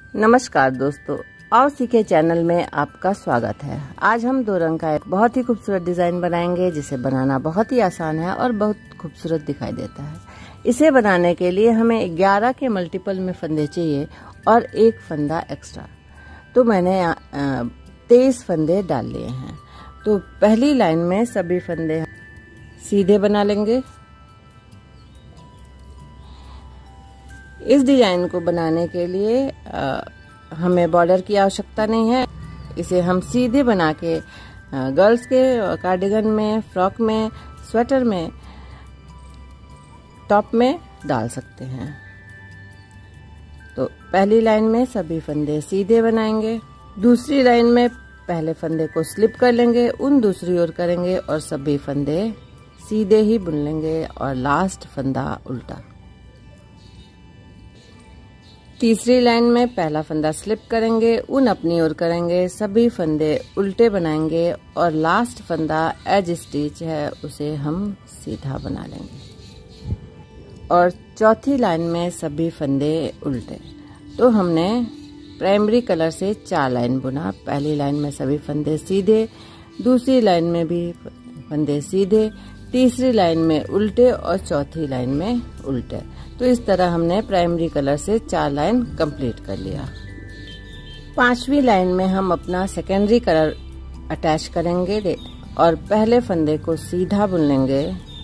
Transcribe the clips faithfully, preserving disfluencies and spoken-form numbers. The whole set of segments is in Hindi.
नमस्कार दोस्तों, आओ सीखे चैनल में आपका स्वागत है। आज हम दो रंग का एक बहुत ही खूबसूरत डिजाइन बनाएंगे जिसे बनाना बहुत ही आसान है और बहुत खूबसूरत दिखाई देता है। इसे बनाने के लिए हमें ग्यारह के मल्टीपल में फंदे चाहिए और एक फंदा एक्स्ट्रा। तो मैंने तेईस फंदे डाल लिए हैं। तो पहली लाइन में सभी फंदे सीधे बना लेंगे। इस डिजाइन को बनाने के लिए आ, हमें बॉर्डर की आवश्यकता नहीं है। इसे हम सीधे बना के आ, गर्ल्स के कार्डिगन में, फ्रॉक में, स्वेटर में, टॉप में डाल सकते हैं। तो पहली लाइन में सभी फंदे सीधे बनाएंगे। दूसरी लाइन में पहले फंदे को स्लिप कर लेंगे, उन दूसरी ओर करेंगे और सभी फंदे सीधे ही बुन लेंगे और लास्ट फंदा उल्टा। तीसरी लाइन में पहला फंदा स्लिप करेंगे, उन अपनी ओर करेंगे, सभी फंदे उल्टे बनाएंगे और लास्ट फंदा एज स्टिच है उसे हम सीधा बना लेंगे। और चौथी लाइन में सभी फंदे उल्टे। तो हमने प्राइमरी कलर से चार लाइन बुना। पहली लाइन में सभी फंदे सीधे, दूसरी लाइन में भी फंदे सीधे, तीसरी लाइन में उल्टे और चौथी लाइन में उल्टे। तो इस तरह हमने प्राइमरी कलर से चार लाइन कंप्लीट कर लिया। पांचवी लाइन में हम अपना सेकेंडरी कलर अटैच करेंगे और पहले फंदे को सीधा बुन लेंगे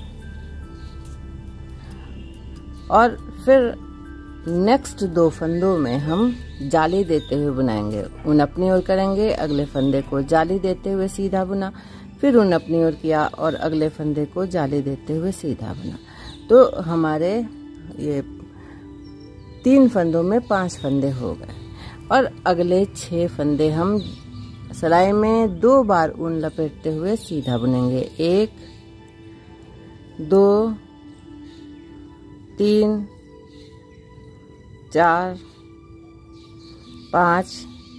और फिर नेक्स्ट दो फंदों में हम जाली देते हुए बुनाएंगे। उन अपनी ओर करेंगे, अगले फंदे को जाली देते हुए सीधा बुना, फिर उन अपनी ओर किया और अगले फंदे को जाली देते हुए सीधा बुना। तो हमारे ये तीन फंदों में पांच फंदे हो गए। और अगले छह फंदे हम सिलाई में दो बार ऊन लपेटते हुए सीधा बुनेंगे। एक, दो, तीन, चार, पाँच,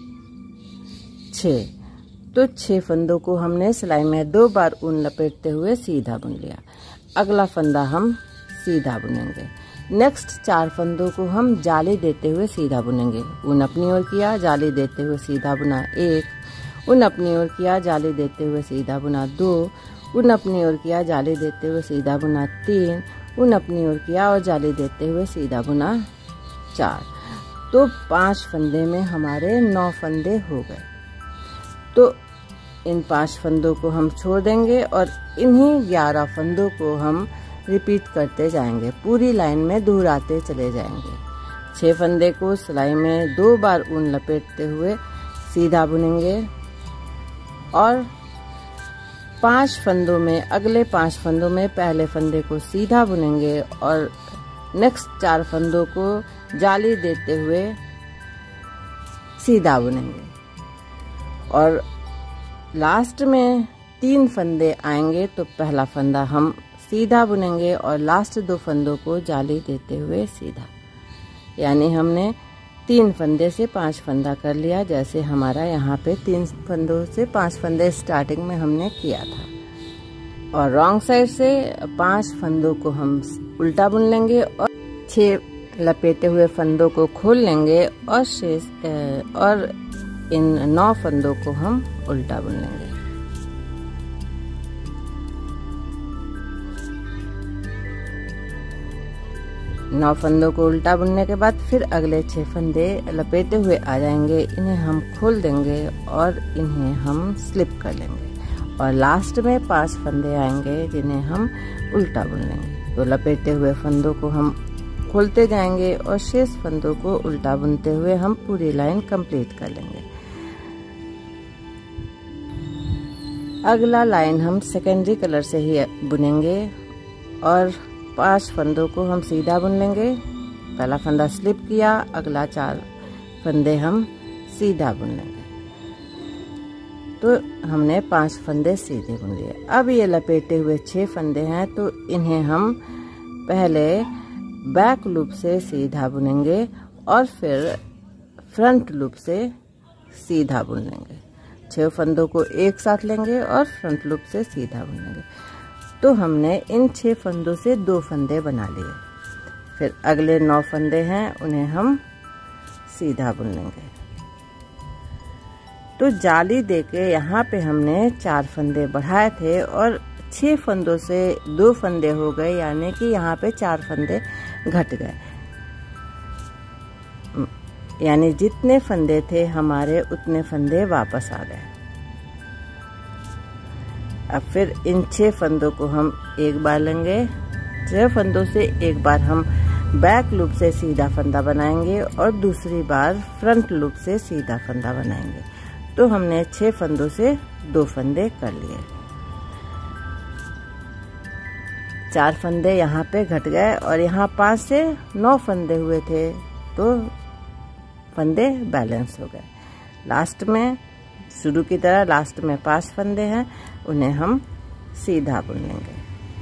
छः। तो छह फंदों को हमने सिलाई में दो बार ऊन लपेटते हुए सीधा बुन लिया। अगला फंदा हम सीधा बुनेंगे। नेक्स्ट चार फंदों को हम जाली देते हुए सीधा बुनेंगे। ऊन अपनी ओर किया, जाली देते हुए सीधा बुना एक, ऊन अपनी ओर किया, जाली देते हुए सीधा बुना दो, ऊन अपनी ओर किया, जाली देते हुए सीधा बुना तीन, ऊन अपनी ओर किया और जाली देते हुए सीधा बुना चार। तो पांच फंदे में हमारे नौ फंदे हो गए। तो इन पांच फंदों को हम छोड़ देंगे और इन्हीं ग्यारह फंदों को हम रिपीट करते जाएंगे। पूरी लाइन में दोहराते चले जाएंगे। छह फंदे को सिलाई में दो बार ऊन लपेटते हुए सीधा बुनेंगे और पांच फंदों में अगले पांच फंदों में पहले फंदे को सीधा बुनेंगे और नेक्स्ट चार फंदों को जाली देते हुए सीधा बुनेंगे। और लास्ट में तीन फंदे आएंगे तो पहला फंदा हम सीधा बुनेंगे और लास्ट दो फंदों को जाली देते हुए सीधा। यानी हमने तीन फंदे से पांच फंदा कर लिया, जैसे हमारा यहाँ पे तीन फंदों से पांच फंदे स्टार्टिंग में हमने किया था। और रॉन्ग साइड से पांच फंदों को हम उल्टा बुन लेंगे और छह लपेटे हुए फंदों को खोल लेंगे और शेष और इन नौ फंदों को हम उल्टा बुन लेंगे। नौ फंदों को उल्टा बुनने के बाद फिर अगले छह फंदे लपेटे हुए आ जाएंगे। इन्हें हम खोल देंगे और इन्हें हम स्लिप कर लेंगे और लास्ट में पांच फंदे आएंगे जिन्हें हम उल्टा बुन लेंगे। तो लपेटे हुए फंदों को हम खोलते जाएंगे और शेष फंदों को उल्टा बुनते हुए हम पूरी लाइन कंप्लीट कर लेंगे। अगला लाइन हम सेकेंडरी कलर से ही बुनेंगे और पांच फंदों को हम सीधा बुन लेंगे। पहला फंदा स्लिप किया, अगला चार फंदे हम सीधा बुन लेंगे। तो हमने पांच फंदे सीधे बुन लिए। अब ये लपेटे हुए छह फंदे हैं तो इन्हें हम पहले बैक लूप से सीधा बुनेंगे और फिर फ्रंट लूप से सीधा बुन लेंगे। छह फंदों को एक साथ लेंगे और फ्रंट लूप से सीधा बुनेंगे। तो हमने इन छह फंदों से दो फंदे बना लिए। फिर अगले नौ फंदे हैं उन्हें हम सीधा बुन लेंगे। तो जाली देके यहाँ पे हमने चार फंदे बढ़ाए थे और छह फंदों से दो फंदे हो गए, यानी कि यहाँ पे चार फंदे घट गए, यानी जितने फंदे थे हमारे उतने फंदे वापस आ गए। अब फिर इन छह फंदों को हम एक बार लेंगे, छह फंदों से एक बार हम बैक लूप से सीधा फंदा बनाएंगे और दूसरी बार फ्रंट लूप से सीधा फंदा बनाएंगे। तो हमने छह फंदों से दो फंदे कर लिए, चार फंदे यहाँ पे घट गए और यहाँ पांच से नौ फंदे हुए थे, तो फंदे बैलेंस हो गए। लास्ट में शुरू की तरह लास्ट में पांच फंदे हैं, उन्हें हम सीधा बुन लेंगे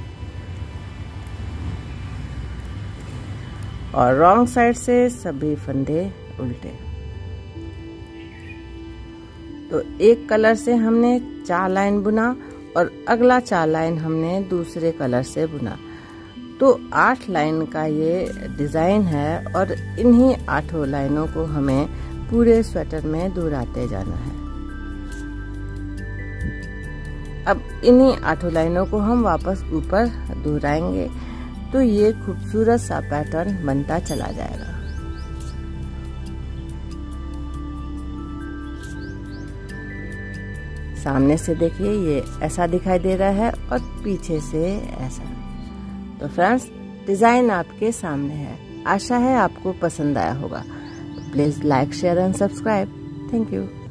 और रॉन्ग साइड से सभी फंदे उल्टे। तो एक कलर से हमने चार लाइन बुना और अगला चार लाइन हमने दूसरे कलर से बुना। तो आठ लाइन का ये डिज़ाइन है और इन्हीं आठों लाइनों को हमें पूरे स्वेटर में दोहराते जाना है। अब इन्हीं आठों लाइनों को हम वापस ऊपर दोहराएंगे, तो ये खूबसूरत सा पैटर्न बनता चला जाएगा। सामने से देखिए ये ऐसा दिखाई दे रहा है और पीछे से ऐसा। तो फ्रेंड्स, डिज़ाइन आपके सामने है। आशा है आपको पसंद आया होगा। Please like, share and subscribe. Thank you.